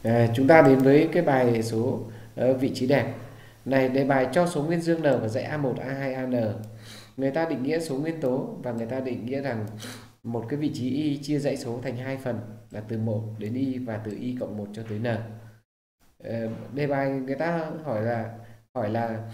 Chúng ta đến với cái bài số vị trí đẹp. Này, đề bài cho số nguyên dương n và dãy A1, A2, AN. Người ta định nghĩa số nguyên tố và người ta định nghĩa rằng một cái vị trí y chia dãy số thành hai phần là từ 1 đến y và từ y cộng 1 cho tới n. Đề bài người ta hỏi là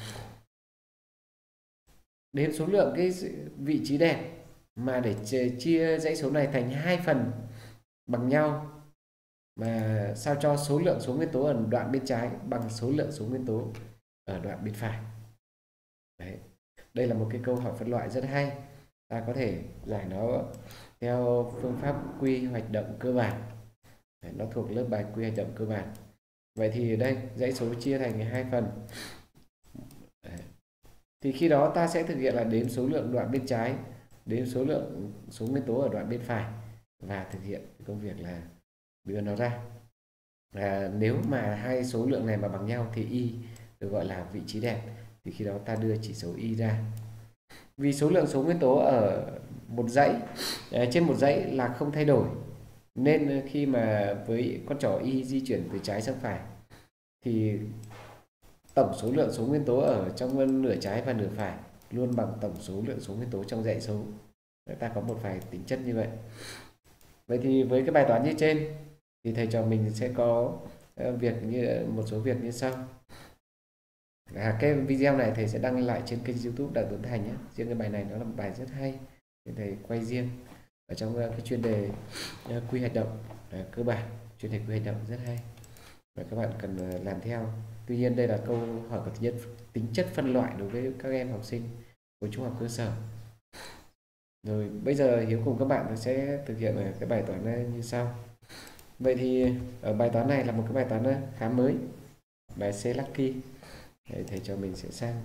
đến số lượng cái vị trí đẹp mà để chia dãy số này thành hai phần bằng nhau, mà sao cho số lượng số nguyên tố ở đoạn bên trái bằng số lượng số nguyên tố ở đoạn bên phải. Đấy. Đây là một cái câu hỏi phân loại rất hay. Ta có thể giải nó theo phương pháp quy hoạch động cơ bản. Đấy, nó thuộc lớp bài quy hoạch động cơ bản. Vậy thì đây, dãy số chia thành hai phần. Đấy. Thì khi đó ta sẽ thực hiện là đếm số lượng đoạn bên trái, đếm số lượng số nguyên tố ở đoạn bên phải và thực hiện công việc là đưa nó ra. Nếu mà hai số lượng này mà bằng nhau thì y được gọi là vị trí đẹp. Thì khi đó ta đưa chỉ số y ra. Vì số lượng số nguyên tố ở một dãy trên một dãy là không thay đổi, nên khi mà với con trỏ y di chuyển từ trái sang phải thì tổng số lượng số nguyên tố ở trong nửa trái và nửa phải luôn bằng tổng số lượng số nguyên tố trong dãy số. Ta có một vài tính chất như vậy. Vậy thì với cái bài toán như trên thì thầy trò mình sẽ có một số việc như sau. Cái video này thầy sẽ đăng lại trên kênh YouTube Đặng Tuấn Thành nhé. Riêng cái bài này nó là một bài rất hay, nên thầy quay riêng ở trong cái chuyên đề quy hoạch động cơ bản. Chuyên đề quy hoạch động rất hay và các bạn cần làm theo. Tuy nhiên đây là câu hỏi có tính chất phân loại đối với các em học sinh của trung học cơ sở. Rồi bây giờ Hiếu cùng các bạn sẽ thực hiện cái bài toán này như sau. Vậy thì ở bài toán này là một cái bài toán khá mới, bài C Lucky. Thầy cho mình sẽ sang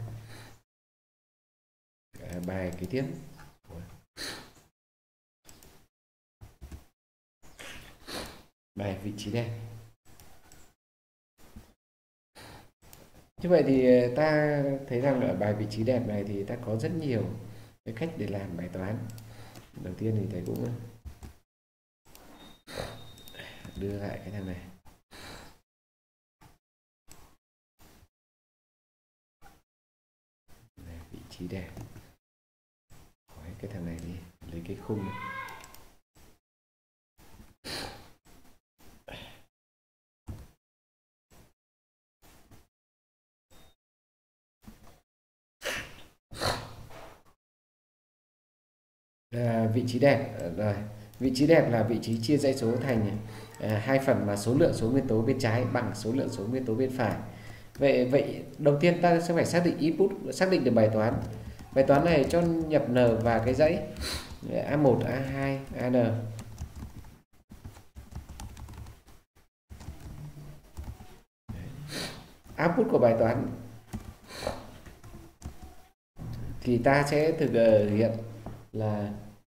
bài kế tiếp. Bài vị trí đẹp. Như vậy thì ta thấy rằng ở bài vị trí đẹp này thì ta có rất nhiều cái cách để làm bài toán. Đầu tiên thì thầy cũng đưa lại cái thằng này. Vị trí đẹp. Hỏi cái thằng này đi, lấy cái khung này. Vị trí đẹp rồi. Vị trí đẹp là vị trí chia dãy số thành hai phần mà số lượng số nguyên tố bên trái bằng số lượng số nguyên tố bên phải. Vậy đầu tiên ta sẽ phải xác định input, xác định được bài toán. Bài toán này cho nhập n và cái dãy A1, A2, AN. Output của bài toán thì ta sẽ thực hiện là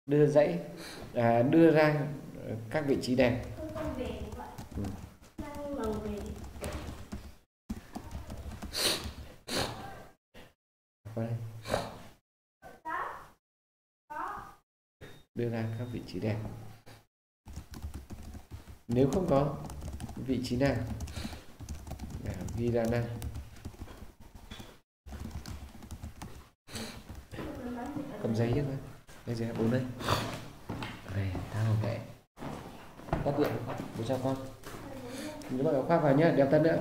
đưa ra các vị trí đẹp. Đưa ra các vị trí đẹp. Nếu không có vị trí nào ghi ra đây. Cầm giấy chứ mà. Đây giấy A4 đây. Đây, tao vẽ. Tắt điện bố cho con. Nếu bạn khoác vào nhé, đeo tân nữa.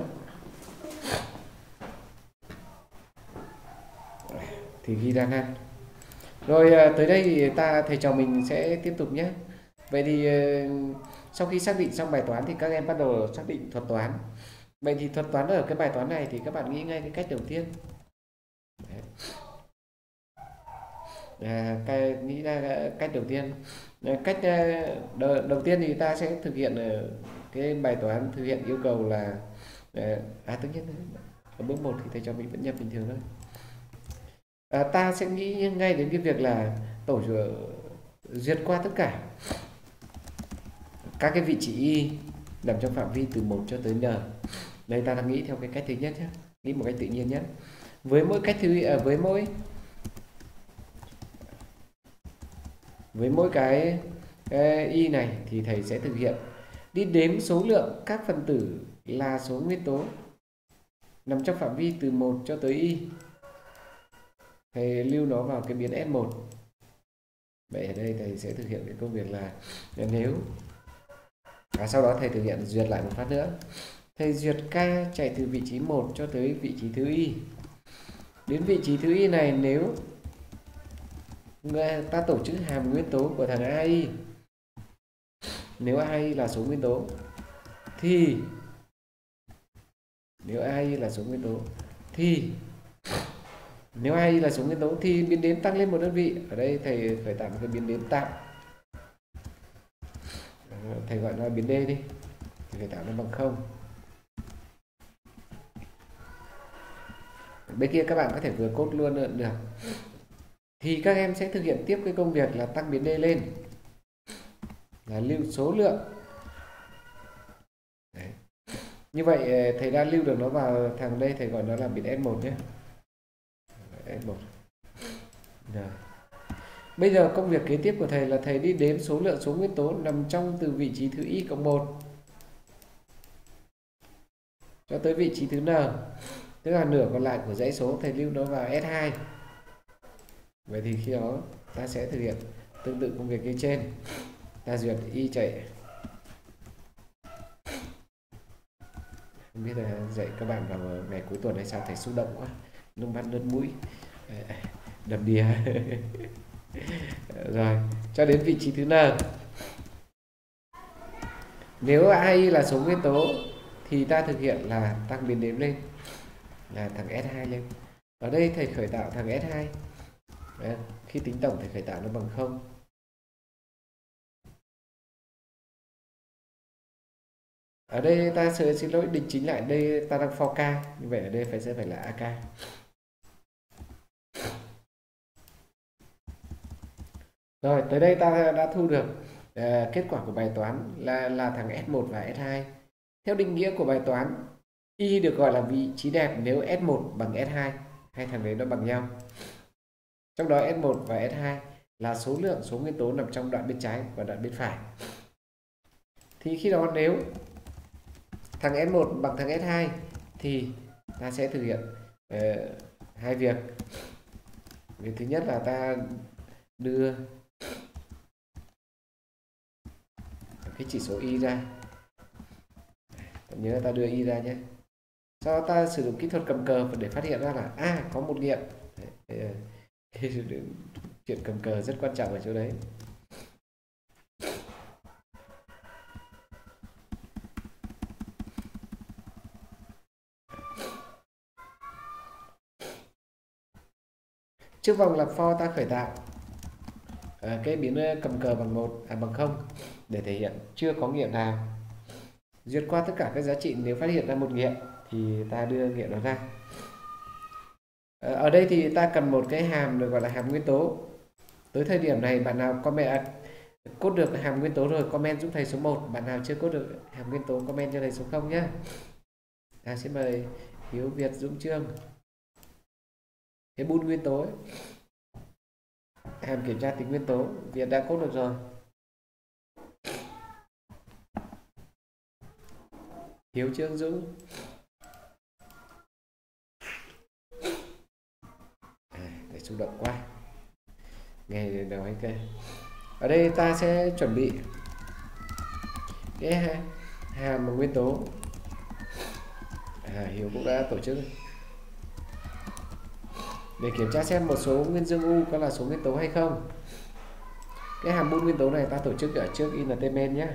Thì ghi ra ngay. Rồi tới đây thì thầy trò mình sẽ tiếp tục nhé. Vậy thì sau khi xác định xong bài toán thì các em bắt đầu xác định thuật toán. Vậy thì thuật toán ở cái bài toán này thì các bạn nghĩ ngay cái cách đầu tiên. Nghĩ ra cách đầu tiên. Cách đầu tiên thì ta sẽ thực hiện cái bài toán thực hiện yêu cầu là tất nhiên ở bước 1 thì thầy cho mình vẫn nhập bình thường thôi. Ta sẽ nghĩ ngay đến cái việc là duyệt qua tất cả các cái vị trí y nằm trong phạm vi từ 1 cho tới n. Đây ta đang nghĩ theo cái cách thứ nhất nhé, nghĩ một cách tự nhiên nhất. Với mỗi cái y này thì thầy sẽ thực hiện đi đếm số lượng các phần tử là số nguyên tố nằm trong phạm vi từ 1 cho tới y. Thầy lưu nó vào cái biến S1. Vậy ở đây thầy sẽ thực hiện cái công việc là nếu sau đó thầy thực hiện duyệt lại một phát nữa. Thầy duyệt k chạy từ vị trí 1 cho tới vị trí thứ y. Đến vị trí thứ y này, nếu người ta tổ chức hàm nguyên tố của thằng AI, nếu AI là số nguyên tố thì nếu AI là số nguyên tố thì biến đếm tăng lên một đơn vị. Ở đây thầy phải tạo một cái biến đếm tạm, thầy gọi nó biến D đi, thì phải tạo nó bằng 0. Bên kia các bạn có thể vừa cốt luôn được. Thì các em sẽ thực hiện tiếp cái công việc là tăng biến D lên, là lưu số lượng. Đấy. Như vậy thầy đã lưu được nó vào thằng đây, thầy gọi nó là biến S1 nhé. S1. Rồi. Bây giờ công việc kế tiếp của thầy là thầy đi đếm số lượng số nguyên tố nằm trong từ vị trí thứ y cộng 1 cho tới vị trí thứ n, tức là nửa còn lại của dãy số, thầy lưu nó vào S2. Vậy thì khi đó ta sẽ thực hiện tương tự công việc như trên. Ta duyệt y chạy. Không biết là dạy các bạn vào ngày cuối tuần hay sao, thầy xúc động quá, nước mắt nước mũi đầm đìa. Rồi, cho đến vị trí thứ n. Nếu AI là số nguyên tố thì ta thực hiện là tăng biến đếm lên, là thằng S2 lên. Ở đây thầy khởi tạo thằng S2. Đấy, khi tính tổng thầy khởi tạo nó bằng 0. Ở đây ta xin lỗi, đính chính lại, đây ta đang for k, như vậy ở đây sẽ phải là AK. Rồi, tới đây ta đã thu được kết quả của bài toán là thằng S1 và S2. Theo định nghĩa của bài toán, Y được gọi là vị trí đẹp nếu S1 bằng S2, hai thằng đấy nó bằng nhau. Trong đó S1 và S2 là số lượng số nguyên tố nằm trong đoạn bên trái và đoạn bên phải. Thì khi đó nếu thằng S1 bằng thằng S2 thì ta sẽ thực hiện hai việc. Việc thứ nhất là ta đưa cái chỉ số Y ra. Nhớ ta đưa Y ra nhé. Sau đó ta sử dụng kỹ thuật cầm cờ để phát hiện ra là có một nghiệm. Chuyện cầm cờ rất quan trọng ở chỗ đấy. Trước vòng lặp for ta khởi tạo cái biến cầm cờ bằng 0 để thể hiện chưa có nghiệm nào. Duyệt qua tất cả các giá trị, nếu phát hiện ra một nghiệm thì ta đưa nghiệm nó ra. Ở đây thì ta cần một cái hàm được gọi là hàm nguyên tố. Tới thời điểm này bạn nào code được hàm nguyên tố rồi comment giúp thầy số 1, bạn nào chưa code được hàm nguyên tố comment cho thầy số 0 nhé. Xin mời Hiếu, Việt, Dũng, Trương. Cái bool nguyên tố ấy, hàm kiểm tra tính nguyên tố, Việt đã code được rồi. Hiếu, Trương, Dũng. Để xúc động quá, nghe nói cái ở đây ta sẽ chuẩn bị cái hàm nguyên tố. Hiếu cũng đã tổ chức để kiểm tra xem một số nguyên dương U có là số nguyên tố hay không. Cái hàm bool nguyên tố này ta tổ chức ở trước int main nhé.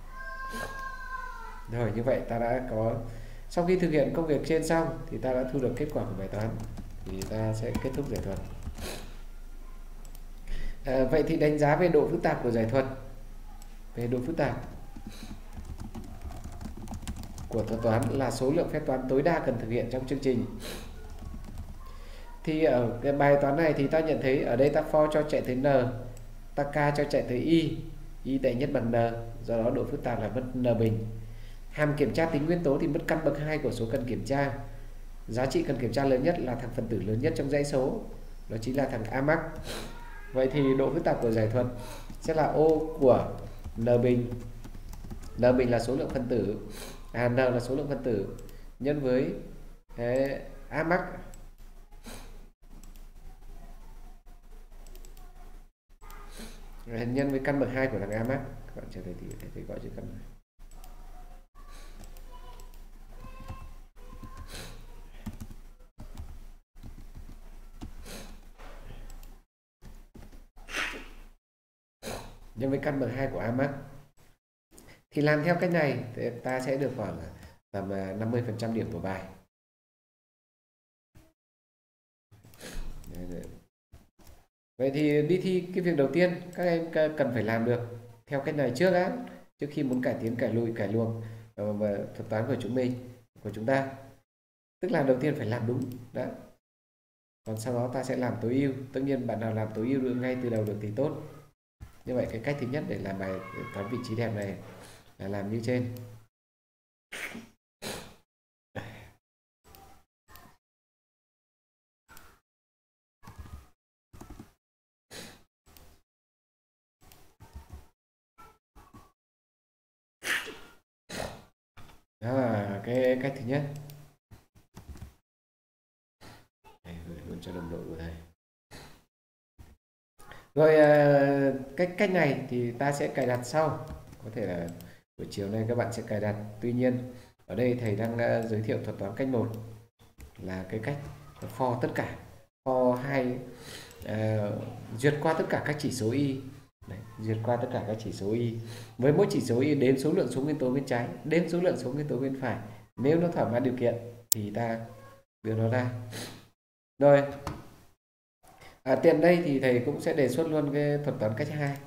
Rồi, như vậy ta đã có, sau khi thực hiện công việc trên xong thì ta đã thu được kết quả của bài toán, thì ta sẽ kết thúc giải thuật. Vậy thì đánh giá về độ phức tạp của giải thuật. Về độ phức tạp của thuật toán là số lượng phép toán tối đa cần thực hiện trong chương trình. Thì ở cái bài toán này thì ta nhận thấy ở đây ta for cho chạy tới n, ta k cho chạy tới y tệ nhất bằng n, do đó độ phức tạp là mất n bình. Hàm kiểm tra tính nguyên tố thì mất căn bậc 2 của số cần kiểm tra. Giá trị cần kiểm tra lớn nhất là thằng phần tử lớn nhất trong dãy số, đó chính là thằng A max. Vậy thì độ phức tạp của giải thuật sẽ là O của n bình N bình là số lượng phân tử, N là số lượng phân tử nhân với A max nhân với căn bậc 2 của thằng A max. Các bạn chờ thì thầy gọi chữ căn này. Nhân với căn bậc 2 của A max. Thì làm theo cách này thì ta sẽ được khoảng tầm 50% điểm của bài. Vậy thì đi thi cái việc đầu tiên các em cần phải làm được theo cách này trước á, trước khi muốn cải tiến, cải lùi, cải luồng thuật toán của chúng ta. Tức là đầu tiên phải làm đúng đó. Còn sau đó ta sẽ làm tối ưu. Tất nhiên bạn nào làm tối ưu được ngay từ đầu được thì tốt. Như vậy cái cách thứ nhất để làm bài toán vị trí đẹp này là làm như trên. Đó là cái cách thứ nhất. Đây, gửi luôn cho đồng đội của thầy. Rồi cách này thì ta sẽ cài đặt sau. Có thể là buổi chiều nay các bạn sẽ cài đặt. Tuy nhiên ở đây thầy đang giới thiệu thuật toán cách 1 là cái cách for tất cả, for 2 duyệt qua tất cả các chỉ số y. Đấy, duyệt qua tất cả các chỉ số y. Với mỗi chỉ số y đếm số lượng số nguyên tố bên trái, đếm số lượng số nguyên tố bên phải. Nếu nó thỏa mãn điều kiện thì ta đưa nó ra. Rồi tiện đây thì thầy cũng sẽ đề xuất luôn cái thuật toán cách 2.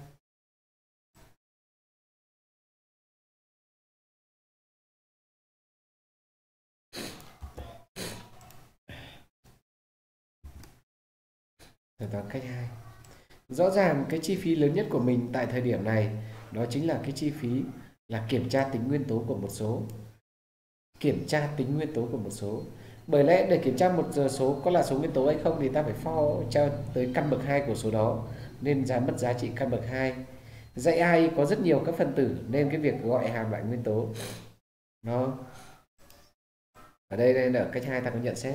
Thuật toán cách 2. Rõ ràng cái chi phí lớn nhất của mình tại thời điểm này đó chính là cái chi phí là kiểm tra tính nguyên tố của một số. Kiểm tra tính nguyên tố của một số. Bởi lẽ để kiểm tra một số có là số nguyên tố hay không thì ta phải for cho tới căn bậc 2 của số đó, nên mất giá trị căn bậc 2. Dãy AI có rất nhiều các phân tử nên cái việc gọi hàm lại nguyên tố nó ở đây ở cách 2 ta có nhận xét.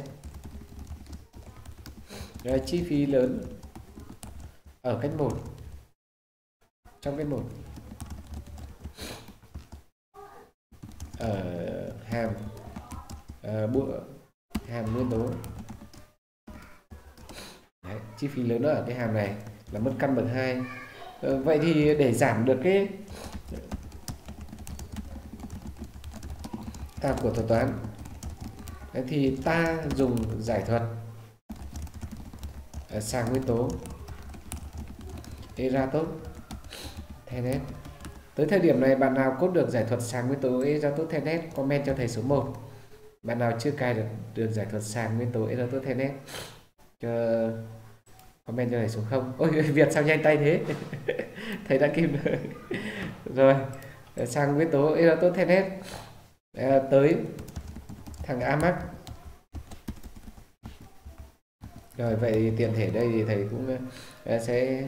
Rồi, chi phí lớn ở cách 1. Trong cách 1 ở hàm hàm nguyên tố. Đấy, chi phí lớn ở cái hàm này là mất căn bậc 2. Vậy thì để giảm được cái tạp của thuật toán thì ta dùng giải thuật sàng nguyên tố Eratos-Thenet. Tới thời điểm này bạn nào cốt được giải thuật sàng nguyên tố Eratos-Thenet comment cho thầy số 1. Bạn nào chưa cài được giải thuật sàng nguyên tố Eratos-Thenet cho comment cho thầy số 0. Ôi Việt sao nhanh tay thế. Thầy đã kịp rồi. Rồi, sàng nguyên tố Eratos-Thenet tới thằng Amax. Rồi vậy tiện thể đây thì thầy cũng sẽ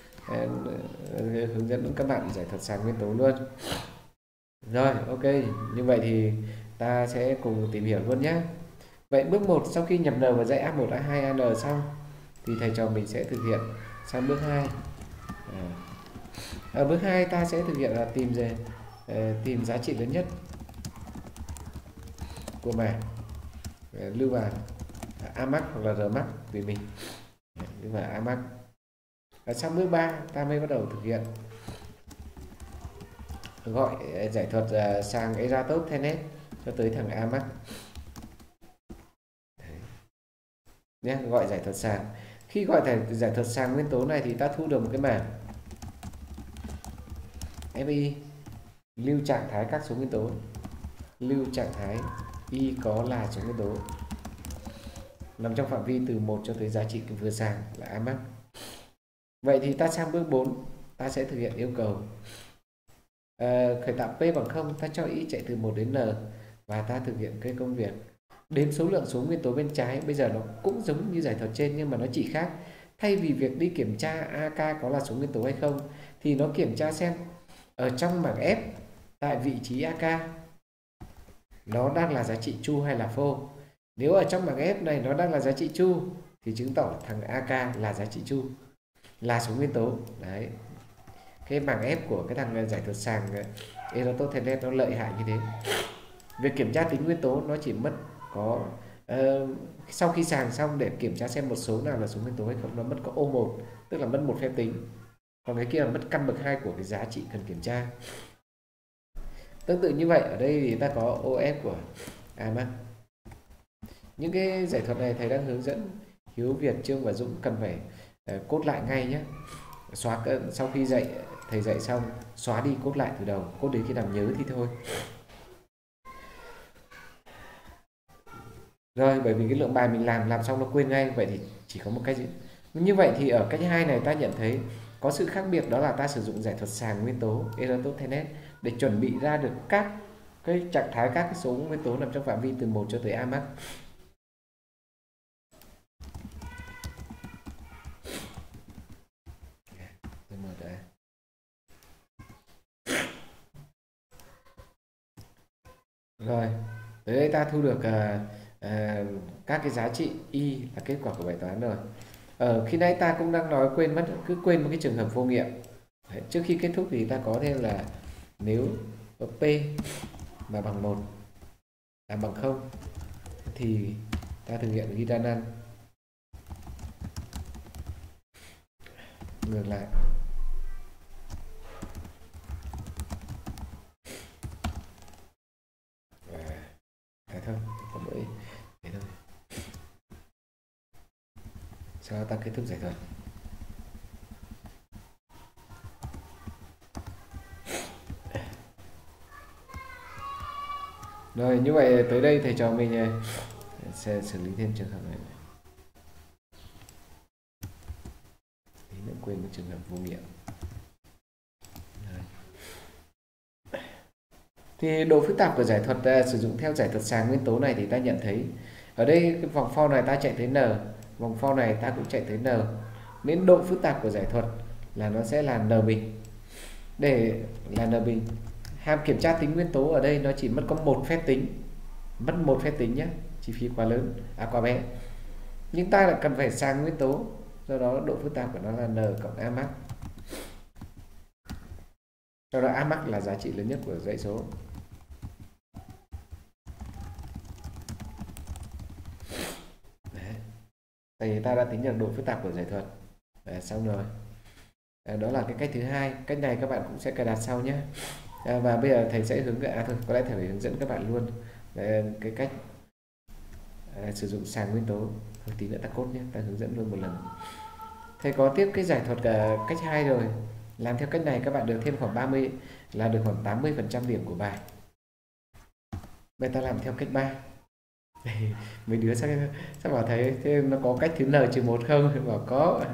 hướng dẫn các bạn giải thuật sàng nguyên tố luôn. Rồi ok, như vậy thì ta sẽ cùng tìm hiểu luôn nhé. Vậy bước 1 sau khi nhập N vào dãy A1, A2, AN xong thì thầy trò mình sẽ thực hiện sang bước 2. Ở bước 2 ta sẽ thực hiện là tìm giá trị lớn nhất của mảng lưu vào Amax hoặc là Rmax tùy mình. Lưu vào Amax. Sang bước 3 ta mới bắt đầu thực hiện gọi giải thuật sàng Eratos-Thenet cho tới thằng Amax. Nhé, gọi giải thuật sàng. Khi gọi giải thuật sàng nguyên tố này thì ta thu được một cái mảng FI lưu trạng thái các số nguyên tố. Lưu trạng thái Y có là số nguyên tố nằm trong phạm vi từ 1 cho tới giá trị vừa sàng là Amax. Vậy thì ta sang bước 4, ta sẽ thực hiện yêu cầu khởi tạo P bằng 0, ta cho Y chạy từ 1 đến N và ta thực hiện cái công việc đếm số lượng số nguyên tố bên trái. Bây giờ nó cũng giống như giải thuật trên nhưng mà nó chỉ khác. Thay vì việc đi kiểm tra AK có là số nguyên tố hay không thì nó kiểm tra xem ở trong mảng F tại vị trí AK nó đang là giá trị true hay là false. Nếu ở trong bảng F này nó đang là giá trị true thì chứng tỏ thằng AK là giá trị true, là số nguyên tố. Đấy, cái bảng F của cái thằng giải thuật sàng Eratosthenes nó lợi hại như thế. Việc kiểm tra tính nguyên tố nó chỉ mất có sau khi sàng xong để kiểm tra xem một số nào là số nguyên tố hay không, nó mất có O1, tức là mất một phép tính, còn cái kia là mất căn bậc 2 của cái giá trị cần kiểm tra. Tương tự như vậy ở đây thì ta có OS của AMAC. Những cái giải thuật này thầy đang hướng dẫn Hiếu, Việt, Trương và Dũng cần phải cốt lại ngay nhé. Xóa sau khi thầy dạy xong xóa đi, cốt lại từ đầu, cốt đến khi nào nhớ thì thôi. Rồi, bởi vì cái lượng bài mình làm xong nó quên ngay, vậy thì chỉ có một cách gì. Như vậy thì ở cách 2 này ta nhận thấy có sự khác biệt, đó là ta sử dụng giải thuật sàng nguyên tố Eratosthenes để chuẩn bị ra được các cái trạng thái, các cái số nguyên tố nằm trong phạm vi từ 1 cho tới AMAC. Rồi, tới đây ta thu được các cái giá trị y là kết quả của bài toán rồi. Khi nãy ta cũng đang nói cứ quên một cái trường hợp vô nghiệm. Đấy, trước khi kết thúc thì ta có thêm là nếu P mà bằng 1 là bằng 0 thì ta thực hiện ghi ra none. Ngược lại. Thôi, có mỗi thế thôi. Sau đó ta kết thúc giải thuật. Rồi, như vậy tới đây thầy trò mình sẽ xử lý thêm trường hợp này. Tí nữa quên cái trường hợp vô nghiệm. Thì độ phức tạp của giải thuật sử dụng theo giải thuật sàng nguyên tố này thì ta nhận thấy ở đây cái vòng for này ta chạy tới n, vòng for này ta cũng chạy tới n, nên độ phức tạp của giải thuật là nó sẽ là n bình. Để là n bình, hàm kiểm tra tính nguyên tố ở đây nó chỉ mất có một phép tính, nhé, chi phí quá lớn, quá bé. Nhưng ta lại cần phải sàng nguyên tố, do đó độ phức tạp của nó là n cộng AMAC. Do đó AMAC là giá trị lớn nhất của dãy số. Thì ta đã tính được độ phức tạp của giải thuật. Xong rồi. Đó là cái cách thứ hai. Cách này các bạn cũng sẽ cài đặt sau nhé. Và bây giờ thầy sẽ thôi có lẽ thầy phải hướng dẫn các bạn luôn cái cách sử dụng sàng nguyên tố. Thôi tí nữa ta cốt nhé, ta hướng dẫn luôn một lần. Thầy có tiếp cái giải thuật cách 2 rồi. Làm theo cách này các bạn được thêm khoảng 30 là được khoảng 80% điểm của bài. Bây giờ ta làm theo cách 3. Mấy đứa sao bảo thấy thế nó có cách thứ n-1 không? Bảo có.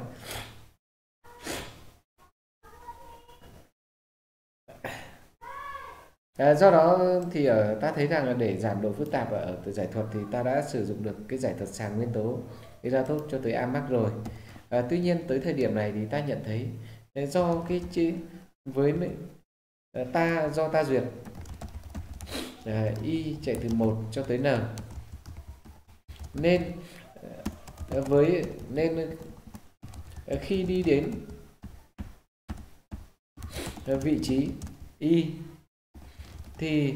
Do đó thì ta thấy rằng là để giảm độ phức tạp ở từ giải thuật thì ta đã sử dụng được cái giải thuật sàng nguyên tố Eratos cho tới AMAC rồi. Tuy nhiên tới thời điểm này thì ta nhận thấy do cái do ta duyệt y chạy từ 1 cho tới n, nên khi đi đến vị trí y thì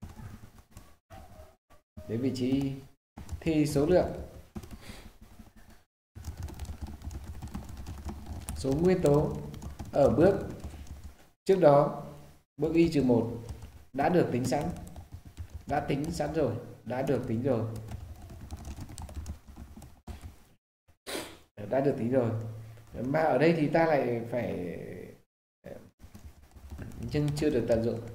đến vị trí y thì số nguyên tố ở bước trước đó, bước y-1 đã được tính sẵn, đã được tính rồi. Mà ở đây thì ta lại phải nhưng chưa được tận dụng.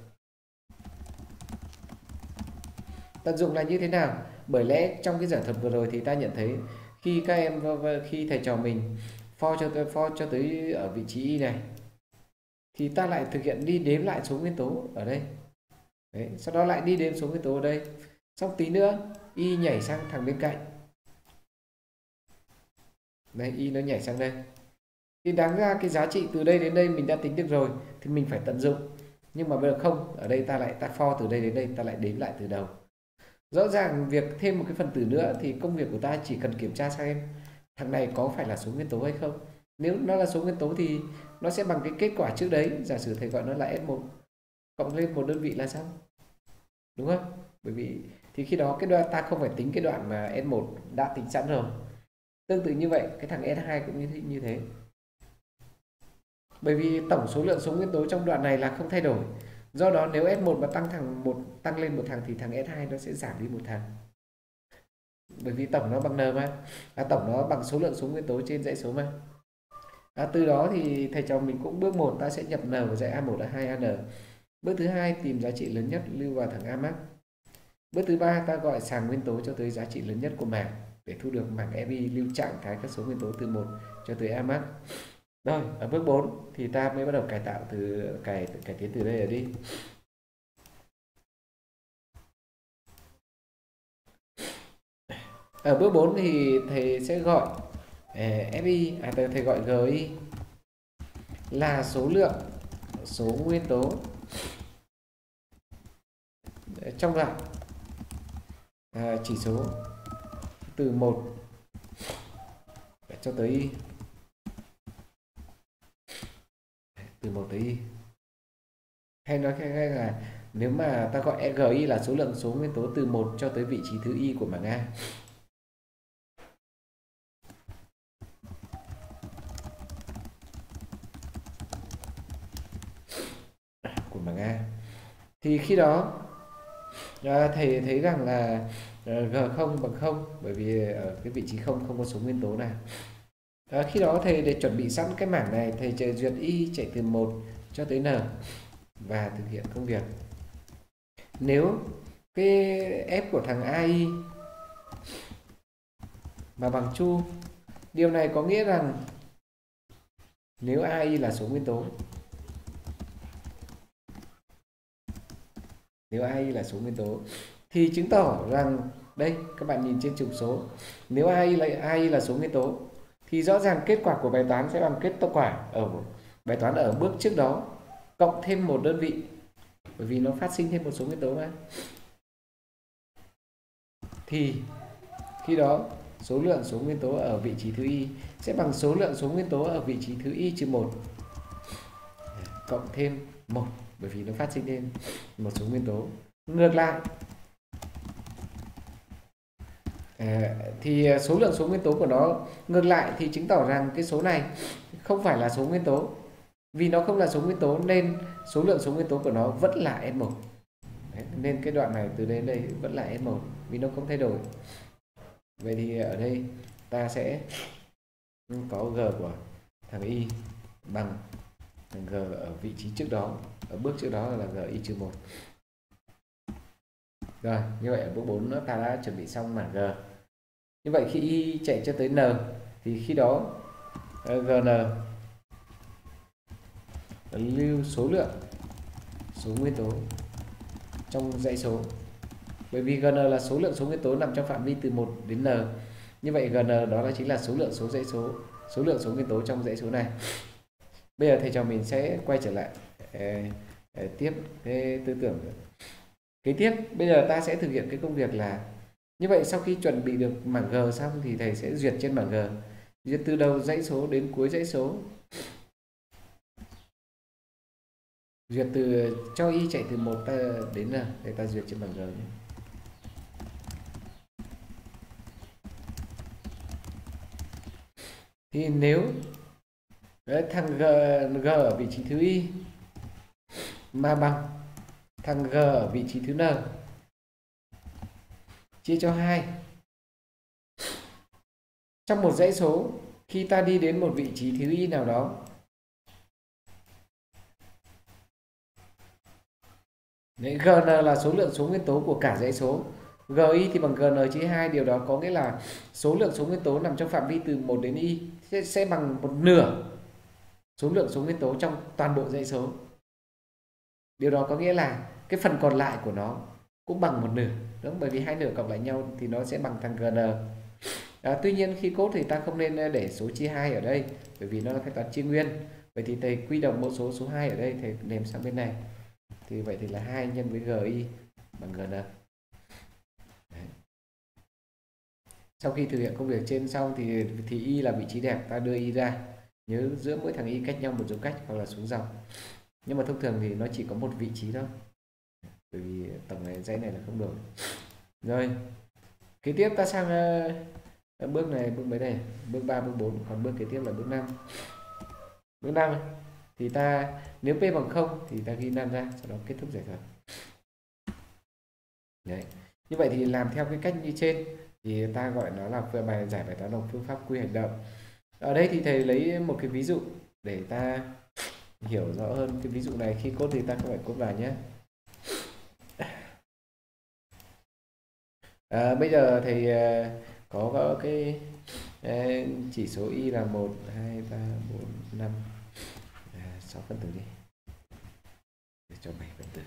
Tận dụng là như thế nào? Bởi lẽ trong cái giải thuật vừa rồi thì ta nhận thấy khi thầy trò mình for cho tới ở vị trí y này thì ta lại thực hiện đi đếm lại số nguyên tố ở đây. Đấy, sau đó lại đi đếm số nguyên tố ở đây. Xong tí nữa y nhảy sang thằng bên cạnh. Đây, y nó nhảy sang đây. Thì đáng ra cái giá trị từ đây đến đây mình đã tính được rồi thì mình phải tận dụng. Nhưng mà bây giờ không, ở đây ta for từ đây đến đây, ta lại đếm lại từ đầu. Rõ ràng việc thêm một cái phần tử nữa thì công việc của ta chỉ cần kiểm tra xem thằng này có phải là số nguyên tố hay không. Nếu nó là số nguyên tố thì nó sẽ bằng cái kết quả trước đấy, giả sử thầy gọi nó là S1 cộng lên một đơn vị là xong, đúng không? Bởi vì thì khi đó cái đoạn ta không phải tính cái đoạn mà S1 đã tính sẵn rồi. Tương tự như vậy cái thằng S2 cũng như thế. Bởi vì tổng số lượng số nguyên tố trong đoạn này là không thay đổi. Do đó nếu S1 mà tăng lên một thằng thì thằng S2 nó sẽ giảm đi một thằng. Bởi vì tổng nó bằng n mà. Tổng nó bằng số lượng số nguyên tố trên dãy số mà. Từ đó thì thầy trò mình cũng bước 1 ta sẽ nhập n vào dãy A1 A2 AN. Bước thứ hai tìm giá trị lớn nhất lưu vào thằng A max. Bước thứ ba ta gọi sàng nguyên tố cho tới giá trị lớn nhất của mảng để thu được mảng FI lưu trạng thái các số nguyên tố từ 1 cho tới A max. Rồi, ở bước 4 thì ta mới bắt đầu cải tạo cải tiến từ đây ở đi. Ở bước 4 thì thầy sẽ gọi FI, thầy gọi GI là số lượng số nguyên tố trong đoạn chỉ số từ 1 cho tới Y. Từ 1 tới Y. Hay nói khác là nếu mà ta gọi GI là số lượng số nguyên tố từ 1 cho tới vị trí thứ Y của mảng A. Của mảng A. Thì khi đó thầy thấy rằng là G0 bằng 0, bởi vì ở cái vị trí 0 không có số nguyên tố nào. Khi đó thầy để chuẩn bị sẵn cái mảng này, thầy duyệt Y chạy từ 1 cho tới N và thực hiện công việc. Nếu cái F của thằng AI mà bằng true, điều này có nghĩa rằng nếu AI là số nguyên tố, nếu AI là số nguyên tố thì chứng tỏ rằng đây các bạn nhìn trên trục số, nếu AI là số nguyên tố thì rõ ràng kết quả của bài toán sẽ bằng kết quả ở bài toán ở bước trước đó cộng thêm một đơn vị, bởi vì nó phát sinh thêm một số nguyên tố mà. Thì khi đó số lượng số nguyên tố ở vị trí thứ Y sẽ bằng số lượng số nguyên tố ở vị trí thứ Y trừ 1 cộng thêm 1, bởi vì nó phát sinh thêm một số nguyên tố. Ngược lại thì số lượng số nguyên tố của nó ngược lại thì chứng tỏ rằng cái số này không phải là số nguyên tố. Vì nó không là số nguyên tố nên số lượng số nguyên tố của nó vẫn là S1. Nên cái đoạn này từ đây đến đây vẫn là S1 vì nó không thay đổi. Vậy thì ở đây ta sẽ có G của thằng Y bằng thằng G ở vị trí trước đó, ở bước trước đó là GI trừ 1. Rồi, như vậy ở bước 4 ta đã chuẩn bị xong mảng G. Như vậy khi Y chạy cho tới N thì khi đó GN lưu số lượng số nguyên tố trong dãy số. Bởi vì GN là số lượng số nguyên tố nằm trong phạm vi từ 1 đến N. Như vậy GN đó là chính là số lượng số dãy số, số lượng số nguyên tố trong dãy số này. Bây giờ thầy trò mình sẽ quay trở lại tiếp cái tư tưởng kế tiếp. Bây giờ ta sẽ thực hiện cái công việc là như vậy. Sau khi chuẩn bị được mảng G xong thì thầy sẽ duyệt trên mảng G, duyệt từ đầu dãy số đến cuối dãy số, duyệt từ cho Y chạy từ 1 đến N để ta duyệt trên bảng G nhé. Thì nếu thằng G ở vị trí thứ Y mà bằng thằng G ở vị trí thứ N chia cho 2, trong một dãy số khi ta đi đến một vị trí thứ Y nào đó, GN là số lượng số nguyên tố của cả dãy số, GI thì bằng GN chia 2. Điều đó có nghĩa là số lượng số nguyên tố nằm trong phạm vi từ 1 đến Y sẽ bằng 1/2 số lượng số nguyên tố trong toàn bộ dãy số. Điều đó có nghĩa là cái phần còn lại của nó cũng bằng 1/2, đúng, bởi vì 2/2 cộng lại nhau thì nó sẽ bằng thằng GN. Tuy nhiên khi code thì ta không nên để số chia 2 ở đây, bởi vì nó là phép toán chia nguyên. Vậy thì thầy quy đồng mẫu số 2 ở đây thầy ném sang bên này. Thì vậy thì là 2 nhân với GI bằng GN. Đấy. Sau khi thực hiện công việc trên xong thì Y là vị trí đẹp, ta đưa Y ra. Nhớ giữa mỗi thằng Y cách nhau một dấu cách hoặc là xuống dòng. Nhưng mà thông thường thì nó chỉ có một vị trí thôi. Bởi vì tổng này dãy này là không đổi. Rồi, kế tiếp ta sang bước này, bước mấy này? Bước 3, bước 4, còn bước kế tiếp là bước 5. Bước 5 thì ta nếu P bằng 0 thì ta ghi 5 ra, sau đó kết thúc giải thuật. Đấy. Như vậy thì làm theo cái cách như trên thì ta gọi nó là giải bài toán bằng phương pháp quy hành động. Ở đây thì thầy lấy một cái ví dụ để ta hiểu rõ hơn cái ví dụ này. Khi code thì ta không phải code vào nhé. Bây giờ thầy có cái chỉ số Y là 1, 2, 3, 4, 5, 6 phân tử đi. Để cho 7 phân tử.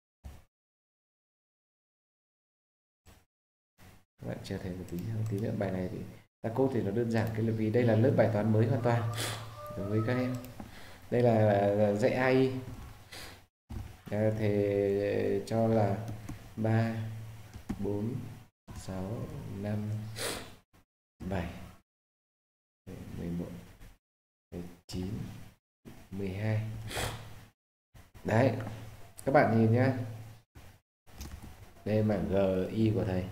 Các bạn chờ thầy một tí nữa. Bài này thì ta code thì nó đơn giản, cái là vì đây là lớp bài toán mới hoàn toàn đối với các em. Đây là dạy AI. Thầy cho là 3, 4, 6, 5, 7, 11, 19, 12. Đấy, các bạn nhìn nhá. Đây mảng GI của thầy.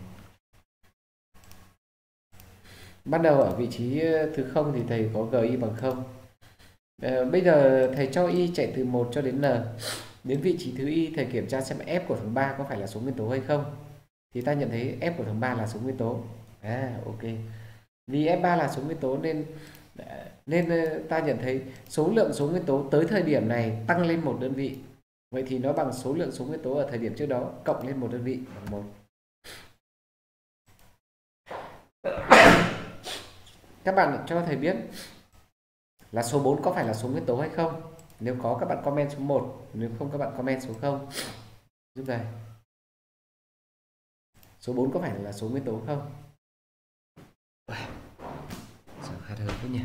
Bắt đầu ở vị trí thứ 0 thì thầy có GI bằng 0. Bây giờ thầy cho Y chạy từ 1 cho đến N. Đến vị trí thứ Y thầy kiểm tra xem F của thằng 3 có phải là số nguyên tố hay không. Thì ta nhận thấy F của thằng 3 là số nguyên tố. Ok. Vì F3 là số nguyên tố nên ta nhận thấy số lượng số nguyên tố tới thời điểm này tăng lên 1 đơn vị. Vậy thì nó bằng số lượng số nguyên tố ở thời điểm trước đó cộng lên 1 đơn vị bằng 1. Các bạn cho thầy biết là số 4 có phải là số nguyên tố hay không? Nếu có các bạn comment số 1, nếu không các bạn comment số 0 giúp thầy. Số 4 có phải là số nguyên tố không? Sao khát hơi thế nhỉ?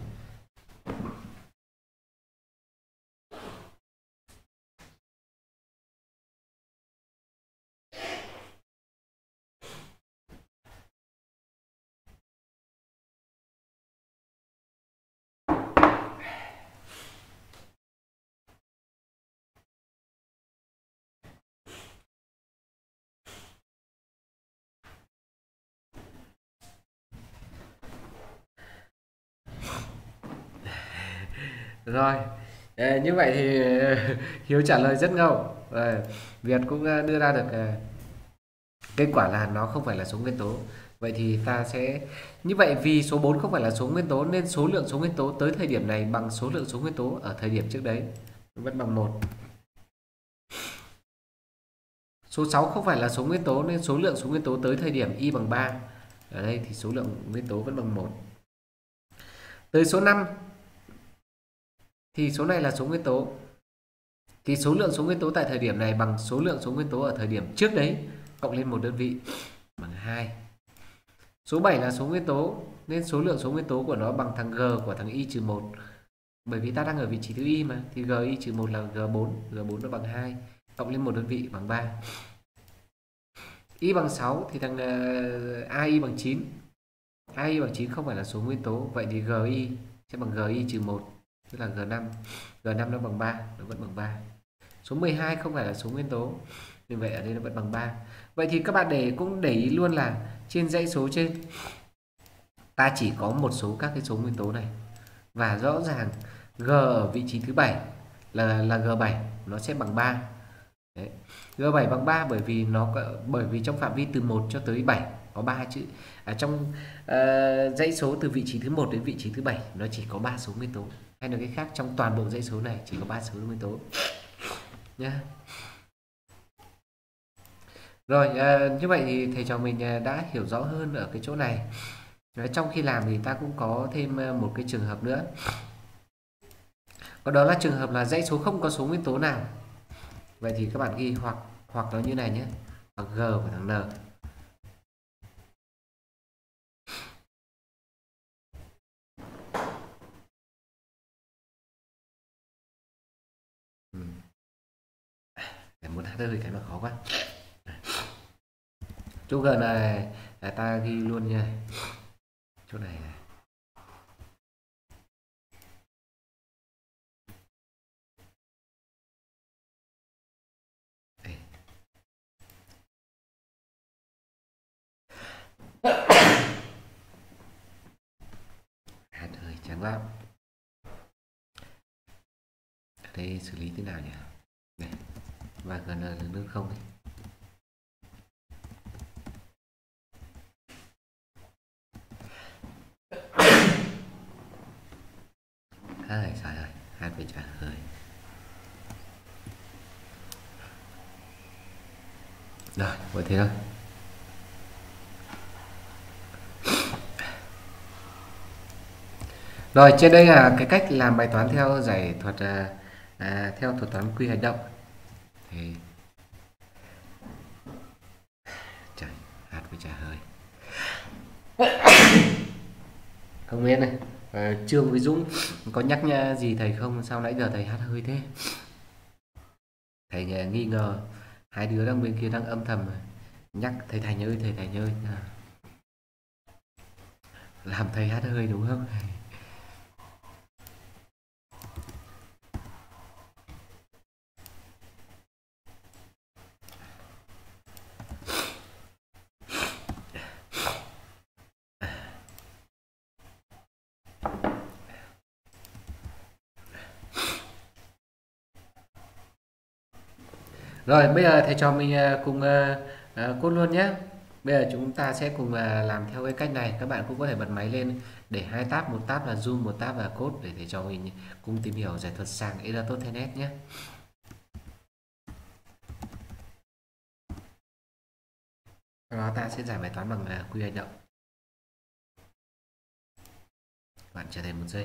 Rồi, như vậy thì Hiếu trả lời rất ngầu. Việt cũng đưa ra được kết quả là nó không phải là số nguyên tố. Vậy thì ta sẽ như vậy, vì số 4 không phải là số nguyên tố nên số lượng số nguyên tố tới thời điểm này bằng số lượng số nguyên tố ở thời điểm trước đấy, vẫn bằng 1. Số 6 không phải là số nguyên tố nên số lượng số nguyên tố tới thời điểm Y bằng 3. Ở đây thì số lượng nguyên tố vẫn bằng 1. Tới số 5 thì số này là số nguyên tố. Thì số lượng số nguyên tố tại thời điểm này bằng số lượng số nguyên tố ở thời điểm trước đấy cộng lên 1 đơn vị bằng 2. Số 7 là số nguyên tố nên số lượng số nguyên tố của nó bằng thằng G của thằng Y trừ 1. Bởi vì ta đang ở vị trí thứ Y mà, thì GY trừ 1 là G4, G4 nó bằng 2, cộng lên 1 đơn vị bằng 3. Y bằng 6 thì thằng AI bằng 9. AI bằng 9 không phải là số nguyên tố, vậy thì GY sẽ bằng GY trừ 1, tức là G5. G5 nó bằng 3, nó vẫn bằng 3. Số 12 không phải là số nguyên tố, vì vậy ở đây nó vẫn bằng 3. Vậy thì các bạn cũng để ý luôn là trên dãy số trên ta chỉ có một số các cái số nguyên tố này. Và rõ ràng G ở vị trí thứ 7 là G7 nó sẽ bằng 3. Đấy. G7 bằng 3 bởi vì trong phạm vi từ 1 cho tới 7 có 3 chữ. Trong dãy số từ vị trí thứ 1 đến vị trí thứ 7 nó chỉ có 3 số nguyên tố. Hay nói cách khác, trong toàn bộ dãy số này chỉ có 3 số nguyên tố. Nhá. Rồi, như vậy thì thầy trò mình đã hiểu rõ hơn ở cái chỗ này. Trong khi làm thì ta cũng có thêm một cái trường hợp nữa. Còn đó là trường hợp là dãy số không có số nguyên tố nào. Vậy thì các bạn ghi hoặc nó như này nhé, hoặc G của thằng N. hắt hơi cái mà khó quá. Chỗ gần này là ta ghi luôn nha, chỗ này này. Đây. Hắt hơi trắng lắm. Ở đây xử lý thế nào nhỉ? Đây. Và gần là nước không ấy. Ai trời ơi, hát phải trả hơi. Rồi, vậy thế thôi. Rồi, trên đây là cái cách làm bài toán theo giải thuật theo thuật toán quy hành động. Thì trời, hát với trả hơi. Không biết này. Trương với Dũng có nhắc nha gì thầy không? Sao nãy giờ thầy hát hơi thế? Thầy nghi ngờ hai đứa đang bên kia đang âm thầm nhắc thầy Thành ơi, thầy Thành ơi. Làm thầy hát hơi đúng không? Rồi, bây giờ thầy trò mình cùng cốt luôn nhé. Bây giờ chúng ta sẽ cùng làm theo cái cách này. Các bạn cũng có thể bật máy lên để hai tab, một tab là Zoom, một tab là code để thầy trò mình cùng tìm hiểu giải thuật sàng Eratosthenes nhé. Sau đó ta sẽ giải bài toán bằng quy hành động. Bạn chờ thầy một giây.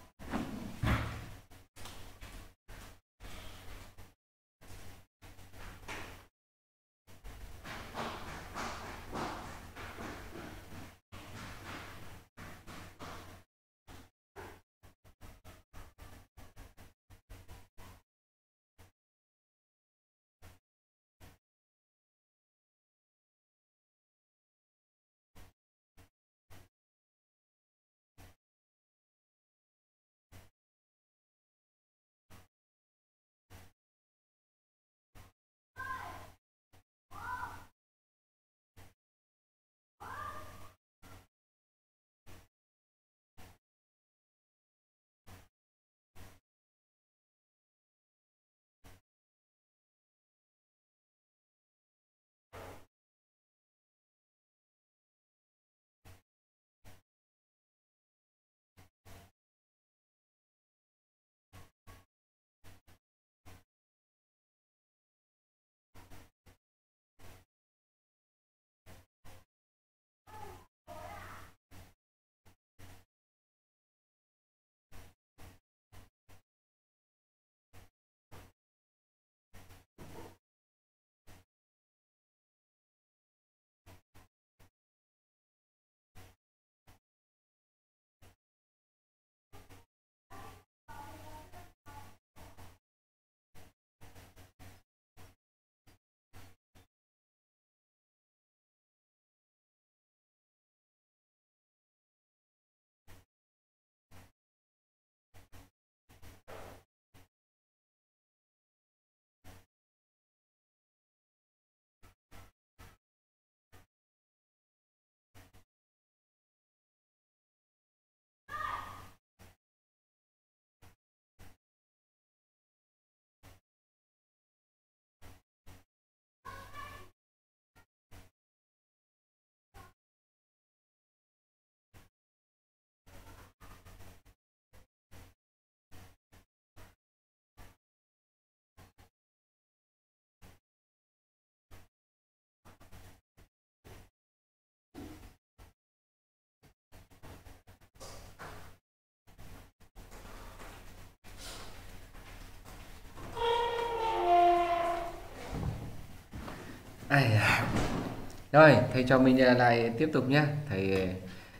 Ai à. Rồi, thầy cho mình lại tiếp tục nhé. Thầy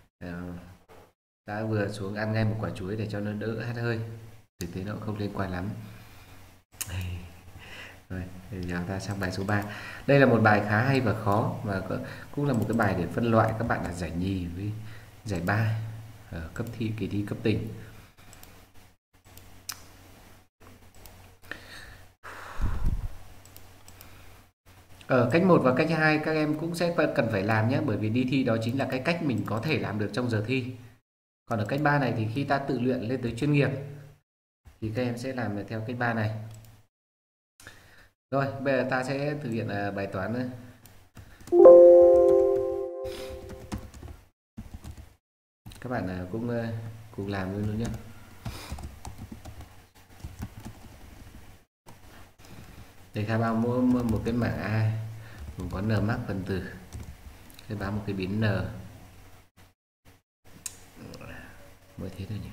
đã vừa xuống ăn ngay một quả chuối để cho nó đỡ hắt hơi. Thực tế nó cũng không liên quan lắm. Rồi, giờ ta sang bài số 3. Đây là một bài khá hay và khó, và cũng là một cái bài để phân loại các bạn là giải nhì với giải ba ở cấp thi, kỳ thi cấp tỉnh. Ở cách 1 và cách 2 các em cũng sẽ cần phải làm nhé, bởi vì đi thi đó chính là cái cách mình có thể làm được trong giờ thi. Còn ở cách 3 này thì khi ta tự luyện lên tới chuyên nghiệp thì các em sẽ làm theo cách 3 này. Rồi, bây giờ ta sẽ thực hiện bài toán này. Các bạn cũng cùng làm luôn nhé. Để khai báo một cái mảng A gồm có n mắc phần tử, khai báo một cái biến n, mới thế thôi nhỉ.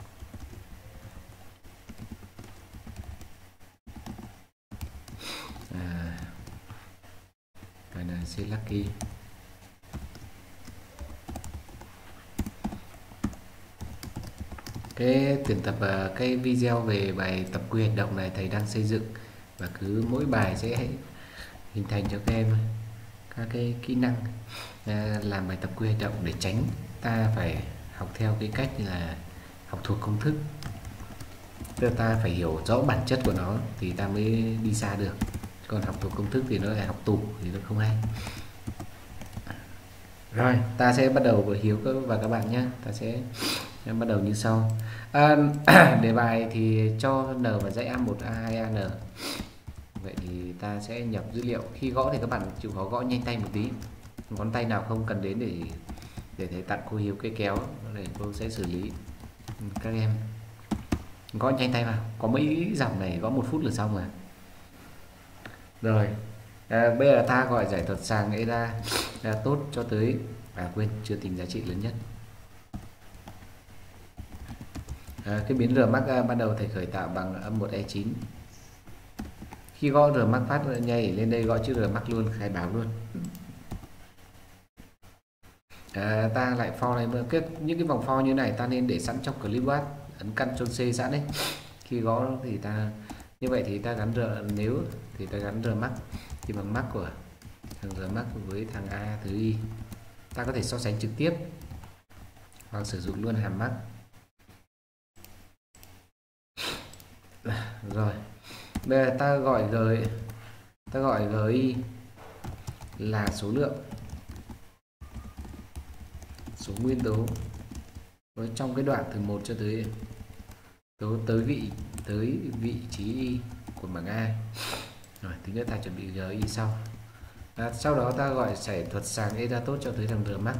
Cái này sẽ lucky. Cái tuyển tập cái video về bài tập quy hành động này thầy đang xây dựng, và cứ mỗi bài sẽ hình thành cho các em các cái kỹ năng làm bài tập quy hành động, để tránh ta phải học theo cái cách là học thuộc công thức. Tức là ta phải hiểu rõ bản chất của nó thì ta mới đi xa được, còn học thuộc công thức thì nó lại học tủ thì nó không hay. Rồi, ta sẽ bắt đầu với Hiếu và các bạn nhé. Ta sẽ bắt đầu như sau. Đề bài thì cho n và dãy A1, A2, AN. Vậy thì ta sẽ nhập dữ liệu. Khi gõ thì các bạn chịu khó gõ nhanh tay một tí. Ngón tay nào không cần đến để thầy tặng cô Hiếu cái kéo để cô sẽ xử lý. Các em gõ nhanh tay vào. Có mấy dòng này gõ 1 phút là xong rồi. Rồi, bây giờ ta gọi giải thuật sàng ấy ra tốt cho tới quên, chưa tính giá trị lớn nhất. Cái biến R max ban đầu thầy khởi tạo bằng âm 1 E9. Khi gõ R max phát nhảy lên đây gõ chữ R max luôn, khai báo luôn. Ta lại for này, những cái vòng for như này ta nên để sẵn trong clipboard, ấn Ctrl C sẵn đấy. Khi gõ thì ta như vậy thì ta gắn nếu thì ta gắn R max thì bằng max của thằng R max với thằng A thứ Y. Ta có thể so sánh trực tiếp hoặc sử dụng luôn hàm max. Rồi, bây giờ ta gọi GI là số lượng, số nguyên tố trong cái đoạn từ 1 cho tới vị trí Y của bảng A. Rồi, tí nữa ta chuẩn bị GI sau. Sau đó ta gọi giải thuật sàng EDA tốt cho tới thằng R max.